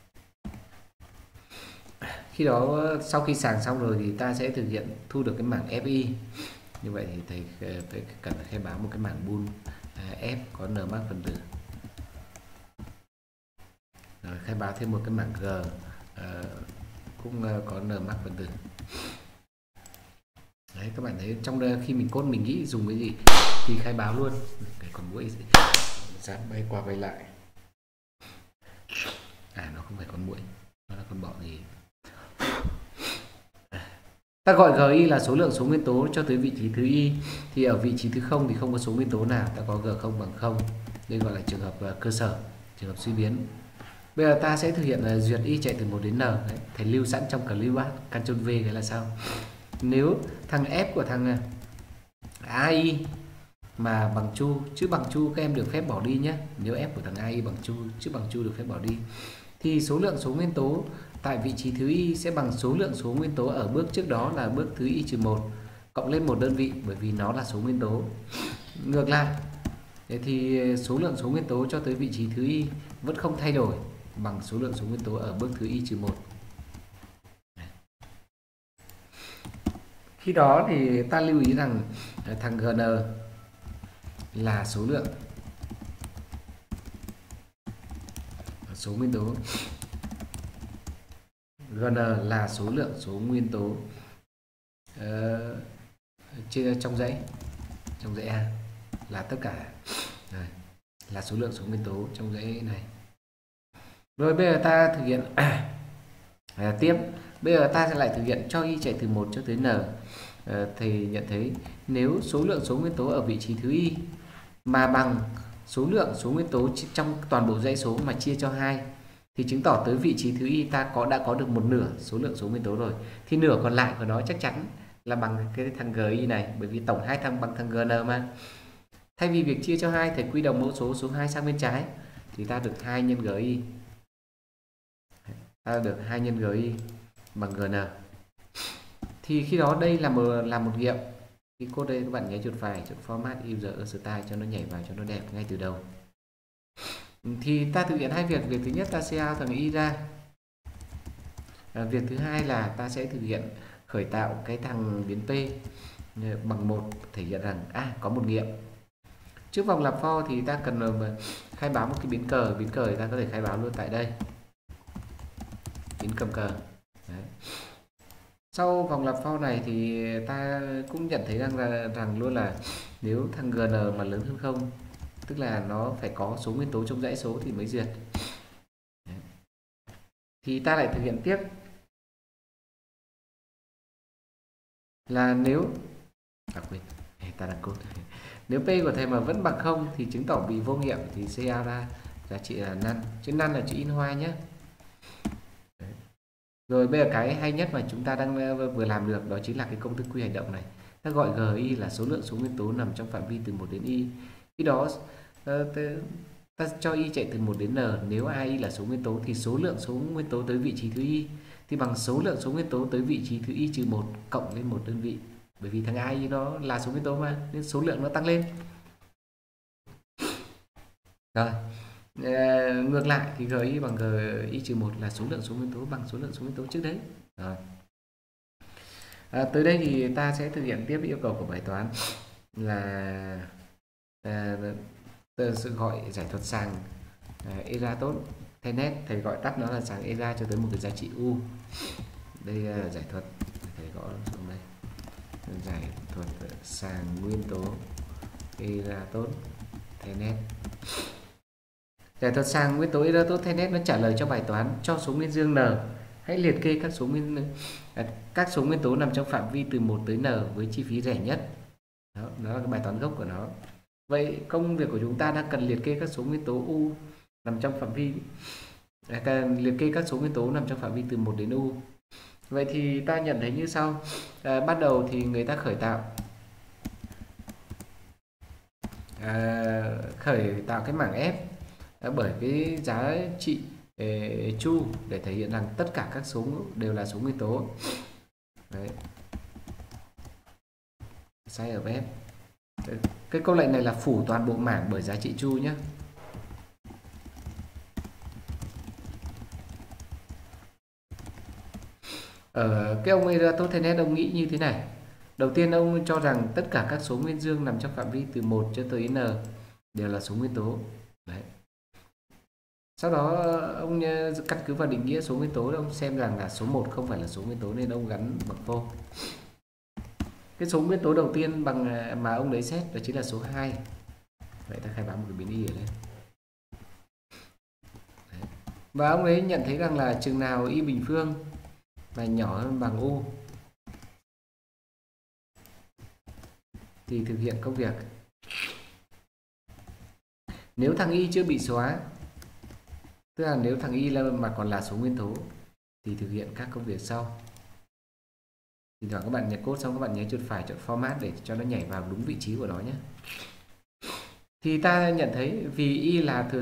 Khi đó sau khi sàng xong rồi thì ta sẽ thực hiện thu được cái mảng FI. Như vậy thì thầy phải cần khai báo một cái mảng bool F có n max phần tử. Rồi, khai báo thêm một cái mảng G cũng có n max phần tử. Đấy, các bạn thấy trong đây khi mình code mình nghĩ dùng cái gì thì khai báo luôn. Cái con muỗi dám bay qua bay lại. Nó không phải con muỗi, nó là con bọ gì. Ta gọi GI là số lượng số nguyên tố cho tới vị trí thứ Y. Thì ở vị trí thứ 0 thì không có số nguyên tố nào, ta có G0 bằng 0. Đây gọi là trường hợp cơ sở, trường hợp suy biến. Bây giờ ta sẽ thực hiện duyệt Y chạy từ 1 đến N. Đấy, thầy lưu sẵn trong clipboard, Ctrl V cái là sao. Nếu thằng F của thằng AI mà bằng chu, chữ bằng chu các em được phép bỏ đi nhé. Nếu F của thằng AI bằng chu, chữ bằng chu được phép bỏ đi, thì số lượng số nguyên tố tại vị trí thứ Y sẽ bằng số lượng số nguyên tố ở bước trước đó là bước thứ Y-1 cộng lên 1 đơn vị, bởi vì nó là số nguyên tố. Ngược lại, thì số lượng số nguyên tố cho tới vị trí thứ Y vẫn không thay đổi, bằng số lượng số nguyên tố ở bước thứ Y-1. Khi đó thì ta lưu ý rằng thằng GN là số lượng số nguyên tố, GN là số lượng số nguyên tố trong dãy A, là tất cả này, là số lượng số nguyên tố trong dãy này. Rồi bây giờ ta thực hiện tiếp. Bây giờ ta sẽ lại thực hiện cho Y chạy từ 1 cho tới N. thầy nhận thấy nếu số lượng số nguyên tố ở vị trí thứ y mà bằng số lượng số nguyên tố trong toàn bộ dãy số mà chia cho 2 thì chứng tỏ tới vị trí thứ y ta đã có được một nửa số lượng số nguyên tố rồi. Thì nửa còn lại của nó chắc chắn là bằng cái thằng GI này, bởi vì tổng hai thằng bằng thằng GN mà. Thay vì việc chia cho 2, thầy quy đồng mẫu số 2 sang bên trái thì ta được 2 nhân GI. Ta được 2 nhân GI bằng GN. Thì khi đó đây là một nghiệm. Thì code đây các bạn nhớ chuột phải, chọn format user style cho nó nhảy vào cho nó đẹp ngay từ đầu. Thì ta thực hiện hai việc. Việc thứ nhất ta sẽ out thằng y ra. Việc thứ hai là ta sẽ thực hiện khởi tạo cái thằng biến p bằng 1, thể hiện rằng có một nghiệm. Trước vòng lặp for thì ta cần khai báo một cái biến cờ thì ta có thể khai báo luôn tại đây, biến cầm cờ. Đấy. Sau vòng lặp for này thì ta cũng nhận thấy rằng luôn là nếu thằng GN mà lớn hơn 0, tức là nó phải có số nguyên tố trong dãy số thì mới duyệt. Đấy. Thì ta lại thực hiện tiếp là nếu ta đang code. Nếu p của thầy mà vẫn bằng 0 thì chứng tỏ bị vô nghiệm, thì CA ra giá trị là none. Chứ none là chữ in hoa nhé. Đấy. Rồi bây giờ cái hay nhất mà chúng ta đang vừa làm được đó chính là cái công thức quy hành động này. Ta gọi GI là số lượng số nguyên tố nằm trong phạm vi từ 1 đến y. Khi đó ta cho y chạy từ 1 đến n. Nếu ai là số nguyên tố thì số lượng số nguyên tố tới vị trí thứ y thì bằng số lượng số nguyên tố tới vị trí thứ y trừ 1 cộng lên một đơn vị. Bởi vì thằng ai nó là số nguyên tố mà, nên số lượng nó tăng lên. Rồi, ngược lại thì GI bằng GI trừ 1 là số lượng số nguyên tố bằng số lượng số nguyên tố trước đấy. Rồi. Tới đây thì ta sẽ thực hiện tiếp yêu cầu của bài toán là sự gọi giải thuật sàng ERA tốt Thenet. Thầy gọi tắt nó là sàng ERA cho tới một cái giá trị U. Đây là giải thuật, thầy gõ xuống đây. Giải thuật sàng nguyên tố ERA tốt Thenet. Giải thuật sàng nguyên tố ERA tốt Thenet nó trả lời cho bài toán cho số nguyên dương n. Hãy liệt kê các số nguyên tố nằm trong phạm vi từ 1 tới n với chi phí rẻ nhất. Đó là cái bài toán gốc của nó. Vậy công việc của chúng ta đang cần liệt kê các số nguyên tố U nằm trong phạm vi liệt kê các số nguyên tố nằm trong phạm vi từ 1 đến U. Vậy thì ta nhận thấy như sau. Ban đầu thì người ta khởi tạo cái mảng F bởi cái giá trị chu để thể hiện rằng tất cả các số đều là số nguyên tố. Đấy. Size of F. Cái câu lệnh này là phủ toàn bộ mảng bởi giá trị chu nhé. Cái ông Eratosthenes ông nghĩ như thế này. Đầu tiên ông cho rằng tất cả các số nguyên dương nằm trong phạm vi từ 1 cho tới n đều là số nguyên tố. Đấy. Sau đó ông căn cứ vào định nghĩa số nguyên tố, ông xem rằng là số 1 không phải là số nguyên tố nên ông gắn bậc vô. Cái số nguyên tố đầu tiên mà ông lấy xét đó chính là số 2. Vậy ta khai báo một cái biến y ở đây. Đấy. Và ông ấy nhận thấy rằng là chừng nào y bình phương là nhỏ hơn bằng U thì thực hiện công việc. Nếu thằng y chưa bị xóa, tức là nếu thằng y mà còn là số nguyên tố thì thực hiện các công việc sau. Thì thoảng các bạn nhấn code xong các bạn nhớ chuột phải chọn format để cho nó nhảy vào đúng vị trí của nó nhé. Thì ta nhận thấy vì y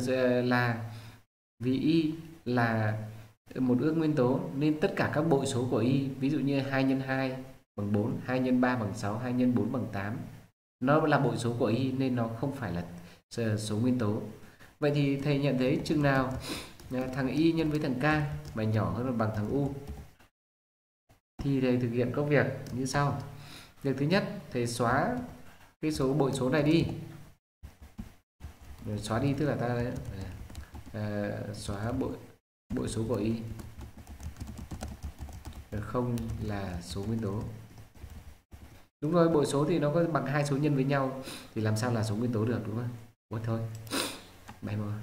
là một ước nguyên tố nên tất cả các bội số của y, ví dụ như 2 x 2 bằng 4, 2 x 3 bằng 6, 2 x 4 bằng 8, nó là bội số của y nên nó không phải là số nguyên tố. Vậy thì thầy nhận thấy chừng nào thằng y nhân với thằng k mà nhỏ hơn bằng thằng u thì thầy thực hiện công việc như sau. Việc thứ nhất, thầy xóa cái bội số này đi. Xóa đi tức là ta xóa bội số của y không là số nguyên tố. Đúng rồi, bội số thì nó có bằng 2 số nhân với nhau thì làm sao là số nguyên tố được, đúng không? Ôi thôi, bay màu.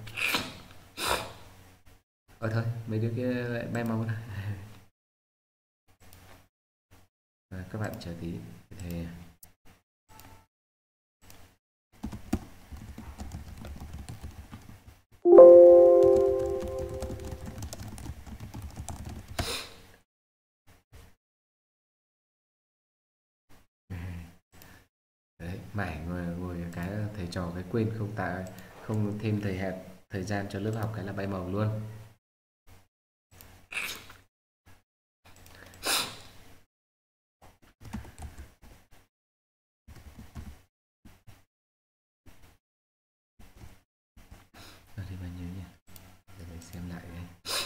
Thôi, mấy đứa kia lại bay màu này. Các bạn chờ tí. thì đấy, mãi ngồi cái thầy trò cái quên không thêm thời gian cho lớp học cái là bay màu luôn. Ở đây bao nhiêu nhỉ? Để mình xem lại đây.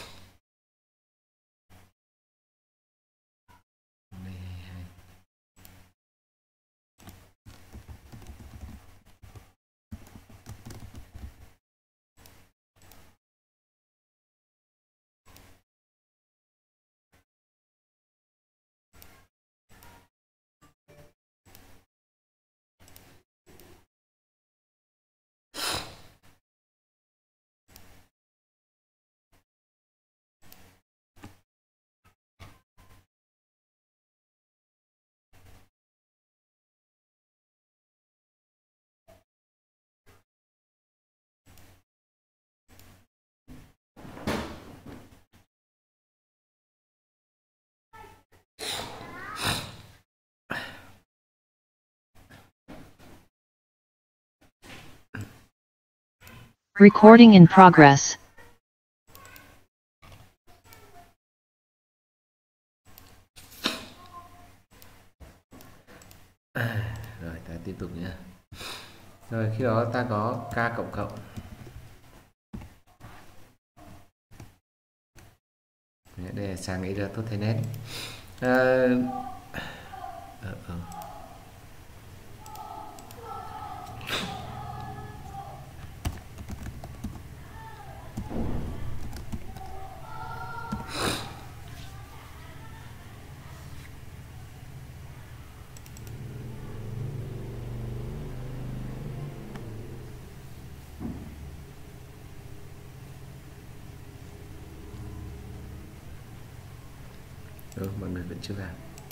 Đây, 22. Recording in progress. Rồi ta tiếp tục nhé. Rồi khi đó ta có k cộng cộng. Đây là sang ý ra tốt thế nét. Mọi người vẫn chưa vào.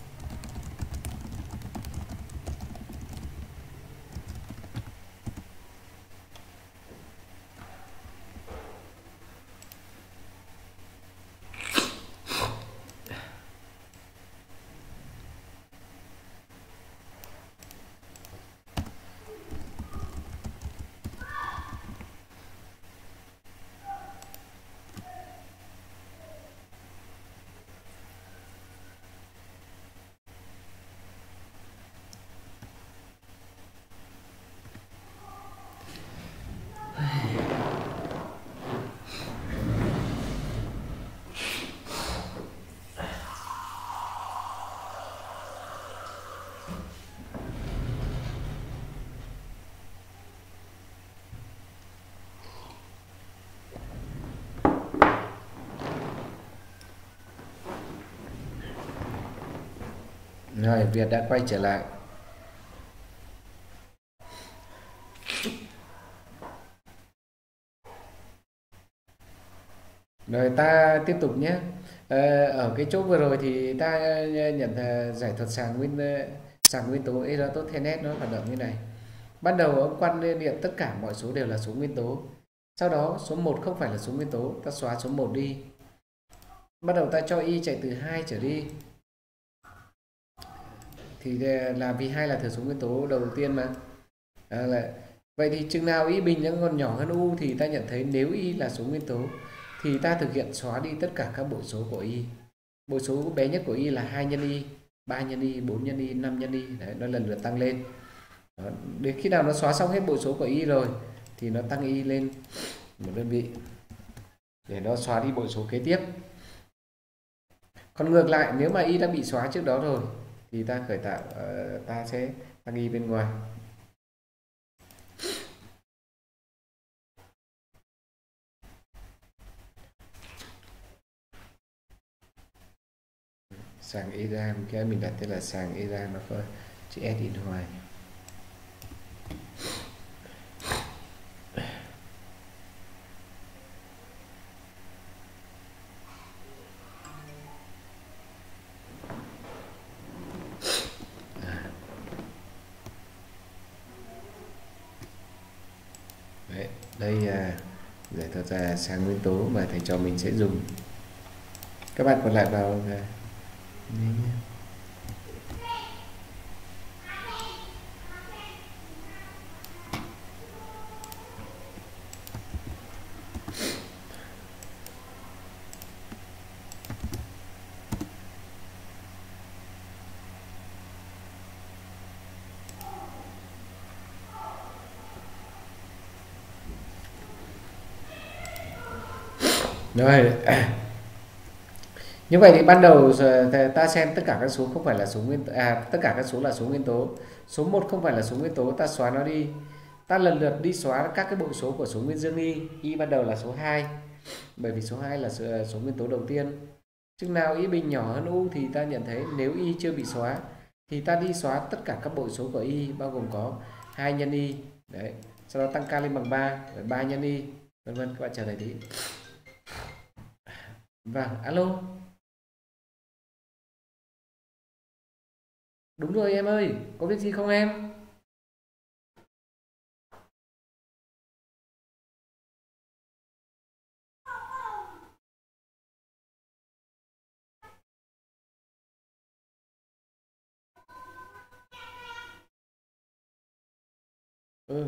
Rồi, Việt đã quay trở lại. Rồi ta tiếp tục nhé. Ở cái chỗ vừa rồi thì ta nhận giải thuật sàng nguyên tố Eratosthenes nó hoạt động như này. Ban đầu ông quan niệm tất cả mọi số đều là số nguyên tố. Sau đó số 1 không phải là số nguyên tố, ta xóa số 1 đi. Bắt đầu ta cho y chạy từ 2 trở đi. Thì là vì 2 là thừa số nguyên tố đầu tiên mà. Vậy thì chừng nào y bình nó còn nhỏ hơn u thì ta nhận thấy nếu y là số nguyên tố thì ta thực hiện xóa đi tất cả các bội số của y. Bội số bé nhất của y là 2 nhân y, 3 nhân y, 4 nhân y, 5 nhân y. Đấy, nó lần lượt tăng lên. Đó. Đến khi nào nó xóa xong hết bội số của y rồi thì nó tăng y lên một đơn vị để nó xóa đi bội số kế tiếp. Còn ngược lại, nếu mà y đã bị xóa trước đó rồi thì ta khởi tạo, ta sẽ tăng y bên ngoài. Sàng Iran, cái mình đặt tên là sàng Iran, nó có chữ S in ngoài. Đây giải thuật ra sáng nguyên tố mà thầy trò mình sẽ dùng. Các bạn còn lại vào rồi. Như vậy thì ban đầu ta xem tất cả các số không phải là số nguyên tất cả các số là số nguyên tố. Số 1 không phải là số nguyên tố, ta xóa nó đi. Ta lần lượt đi xóa các cái bội số của số nguyên dương y ban đầu là số 2. Bởi vì số 2 là số nguyên tố đầu tiên. Chừng nào y bình nhỏ hơn u thì ta nhận thấy nếu y chưa bị xóa thì ta đi xóa tất cả các bội số của y bao gồm có 2 nhân y. Đấy, sau đó tăng k lên bằng 3, rồi 3 nhân y, vân vân. Các bạn chờ này tí. Vâng, alo. Đúng rồi em ơi, có việc gì không em? Ừ.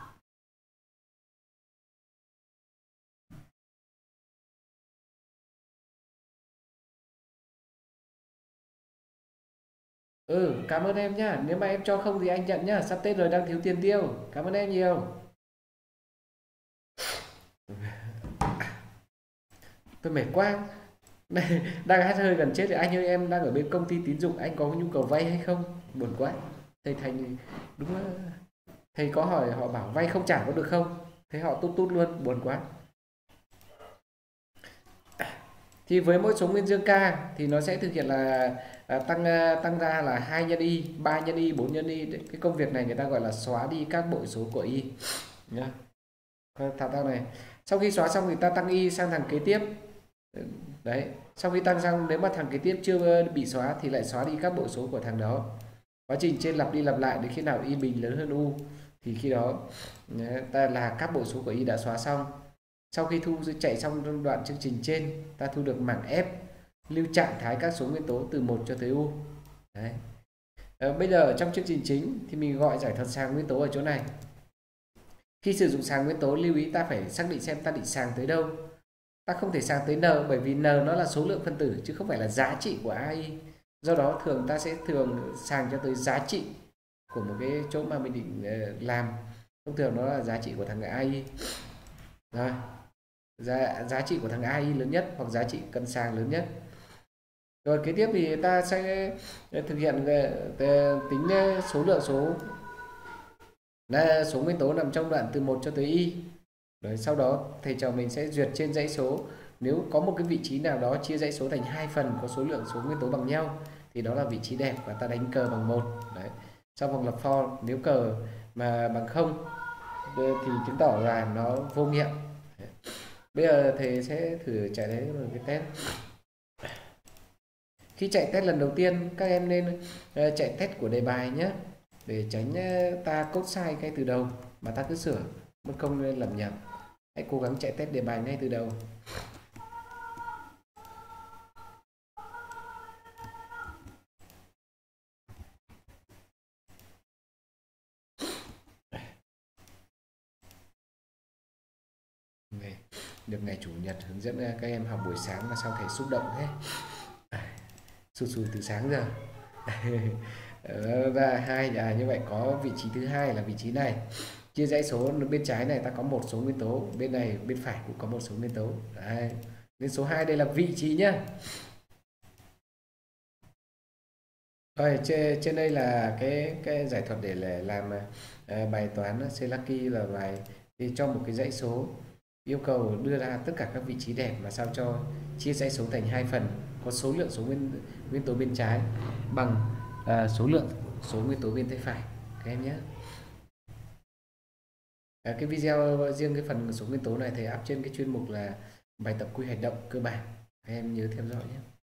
Cảm ơn em nhá. Nếu mà em cho không thì anh nhận nhá. Sắp Tết rồi đang thiếu tiền tiêu. Cảm ơn em nhiều. Tôi mệt quá. Đang hát hơi gần chết thì anh ơi, em đang ở bên công ty tín dụng, anh có nhu cầu vay hay không? Buồn quá. Thầy Thành đúng là thầy có hỏi họ bảo vay không trả có được không? Thế họ tút tút luôn, buồn quá. Thì với mỗi số nguyên dương k thì nó sẽ thực hiện là tăng ra là 2 nhân y, 3 nhân y, 4 nhân y. Cái công việc này người ta gọi là xóa đi các bội số của y nhá. Thao tác này. Sau khi xóa xong thì ta tăng y sang thằng kế tiếp. Đấy, sau khi tăng xong nếu mà thằng kế tiếp chưa bị xóa thì lại xóa đi các bội số của thằng đó. Quá trình trên lặp đi lặp lại đến khi nào y bình lớn hơn u thì khi đó ta là các bội số của y đã xóa xong. Sau khi chạy xong đoạn chương trình trên, ta thu được mảng F lưu trạng thái các số nguyên tố từ 1 cho tới u. Đấy. Bây giờ trong chương trình chính thì mình gọi giải thuật sàng nguyên tố ở chỗ này. Khi sử dụng sàng nguyên tố lưu ý ta phải xác định xem ta định sàng tới đâu. Ta không thể sàng tới n bởi vì n nó là số lượng phân tử chứ không phải là giá trị của AI. Do đó thường ta sẽ sàng cho tới giá trị của một cái chỗ mà mình định làm. Thông thường nó là giá trị của thằng AI. Rồi, giá trị của thằng AI lớn nhất hoặc giá trị cần sàng lớn nhất. Rồi kế tiếp thì ta sẽ thực hiện tính số lượng số nguyên tố nằm trong đoạn từ 1 cho tới y. Rồi sau đó thầy trò mình sẽ duyệt trên dãy số. Nếu có một cái vị trí nào đó chia dãy số thành 2 phần có số lượng số nguyên tố bằng nhau thì đó là vị trí đẹp và ta đánh cờ bằng 1. Đấy. Sau vòng lập for nếu cờ mà bằng 0 thì chứng tỏ là nó vô nghiệm. Đấy. Bây giờ thầy sẽ thử chạy đấy một cái test. Khi chạy test lần đầu tiên các em nên chạy test của đề bài nhé, để tránh ta code sai ngay từ đầu mà ta cứ sửa mất công nên lầm nhầm. Hãy cố gắng chạy test đề bài ngay từ đầu. Được ngày chủ nhật hướng dẫn các em học buổi sáng mà sao thầy xúc động thế. Sụt sùi từ sáng giờ. Và như vậy có vị trí thứ hai là vị trí này. Chia dãy số bên trái này ta có một số nguyên tố, bên này bên phải cũng có một số nguyên tố. Đấy. Nên số 2 đây là vị trí nhá. Rồi trên đây là cái giải thuật để làm bài toán Selaki là bài thì cho một cái dãy số yêu cầu đưa ra tất cả các vị trí đẹp mà sao cho chia dãy số thành 2 phần có số lượng số nguyên tố bên trái bằng số lượng số nguyên tố bên tay phải các em nhé. Cái video riêng cái phần số nguyên tố này thầy up trên cái chuyên mục là bài tập quy hoạch động cơ bản, các em nhớ theo dõi nhé.